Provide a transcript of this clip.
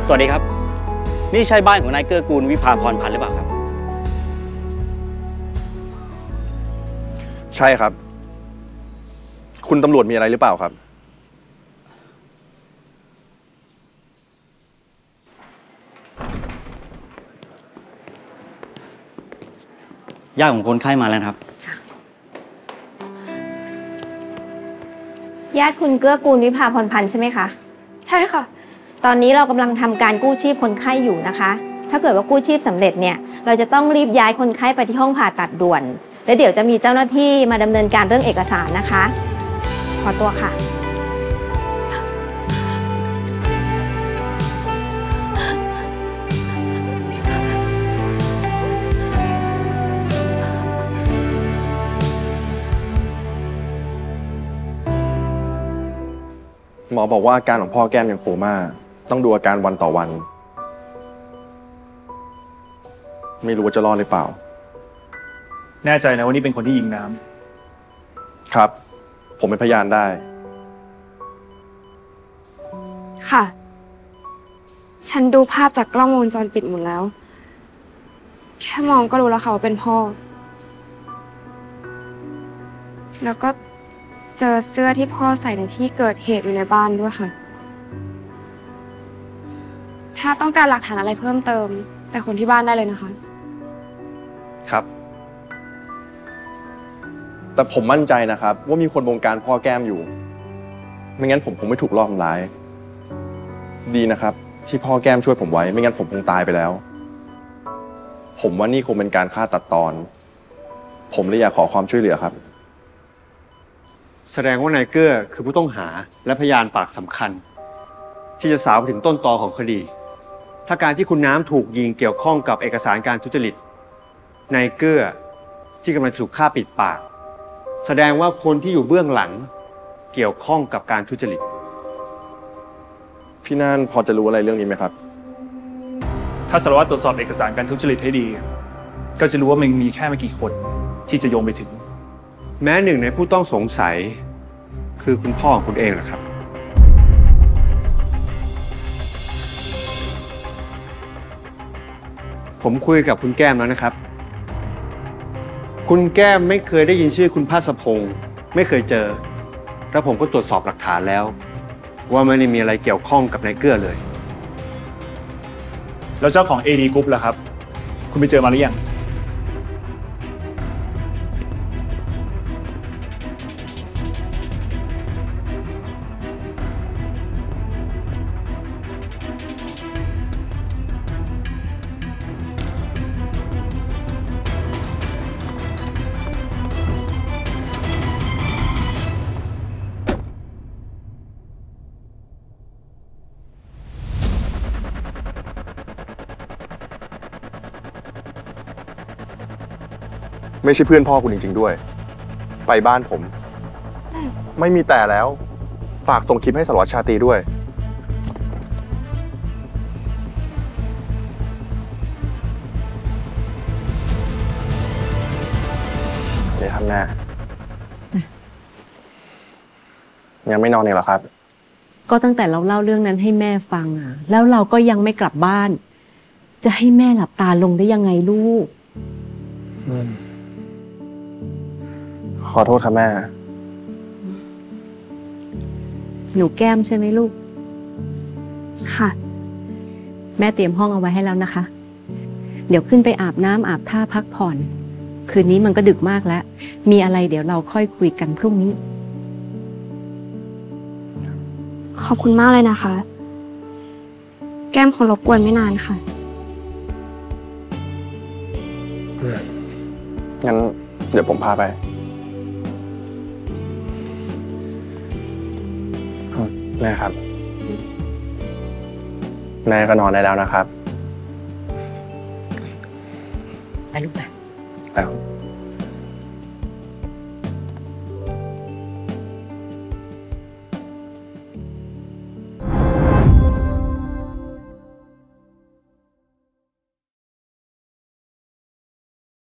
สวัสดีครับนี่ใช่บ้านของนายเกื้อกูลวิภาพรพันธ์หรือเปล่าครับใช่ครับคุณตำรวจมีอะไรหรือเปล่าครับญาติของคนไข้มาแล้วครับญาติคุณเกื้อกูลวิภาพรพันธ์ใช่ไหมคะใช่ค่ะตอนนี้เรากำลังทำการกู้ชีพคนไข้อยู่นะคะถ้าเกิดว่ากู้ชีพสำเร็จเนี่ยเราจะต้องรีบย้ายคนไข้ไปที่ห้องผ่าตัดด่วนและเดี๋ยวจะมีเจ้าหน้าที่มาดำเนินการเรื่องเอกสารนะคะขอตัวค่ะหมอบอกว่าอาการของพ่อแก้มยังโคม่าต้องดูอาการวันต่อวันไม่รู้ว่าจะรอดหรือเปล่าแน่ใจนะว่านี่เป็นคนที่ยิงน้ำครับผมเป็นพยานได้ค่ะฉันดูภาพจากกล้องวงจรปิดหมดแล้วแค่มองก็รู้แล้วค่ะว่าเป็นพ่อแล้วก็เจอเสื้อที่พ่อใส่ในที่เกิดเหตุอยู่ในบ้านด้วยค่ะถ้าต้องการหลักฐานอะไรเพิ่มเติมไปคนที่บ้านได้เลยนะคะครับแต่ผมมั่นใจนะครับว่ามีคนบงการพ่อแก้มอยู่ไม่งั้นผมคงไม่ถูกลอบทำร้ายดีนะครับที่พ่อแก้มช่วยผมไว้ไม่งั้นผมคงตายไปแล้วผมว่านี่คงเป็นการฆ่าตัดตอนผมเลยอยากขอความช่วยเหลือครับแสดงว่านายเกื้อคือผู้ต้องหาและพยานปากสำคัญที่จะสาวไปถึงต้นตอของคดีถ้าการที่คุณน้ำถูกยิงเกี่ยวข้องกับเอกสารการทุจริตนายเกื้อที่กำลังถูกฆ่าปิดปากแสดงว่าคนที่อยู่เบื้องหลังเกี่ยวข้องกับการทุจริตพี่น่านพอจะรู้อะไรเรื่องนี้ไหมครับถ้าสารวัตรตรวจสอบเอกสารการทุจริตให้ดีก็จะรู้ว่ามันมีแค่ไม่กี่คนที่จะโยงไปถึงแม้หนึ่งในผู้ต้องสงสัยคือคุณพ่อของคุณเองเหรอครับผมคุยกับคุณแก้มแล้วนะครับคุณแก้มไม่เคยได้ยินชื่อคุณภาสพงศ์ไม่เคยเจอแล้วผมก็ตรวจสอบหลักฐานแล้วว่าไม่ได้มีอะไรเกี่ยวข้องกับนายเกื้อเลยแล้วเจ้าของ AD Group ล่ะครับคุณไปเจอมาหรือยังไม่ใช่เพื่อนพ่อคุณจริงๆด้วยไปบ้านผมไม่มีแต่แล้วฝากส่งคลิปให้สารวัตรชาตรีด้วยนี่ครับแม่ยังไม่นอนอีกเหรอครับก็ตั้งแต่เราเล่าเรื่องนั้นให้แม่ฟังอ่ะแล้วเราก็ยังไม่กลับบ้านจะให้แม่หลับตาลงได้ยังไงลูกขอโทษครับแม่หนูแก้มใช่ไหมลูกค่ะแม่เตรียมห้องเอาไว้ให้แล้วนะคะเดี๋ยวขึ้นไปอาบน้ำอาบท่าพักผ่อนคืนนี้มันก็ดึกมากแล้วมีอะไรเดี๋ยวเราค่อยคุยกันพรุ่งนี้ขอบคุณมากเลยนะคะแก้มคงรบกวนไม่นานค่ะงั้นเดี๋ยวผมพาไปแม่ครับแม่ก็นอนได้แล้วนะครับไปลูกไปแล้ว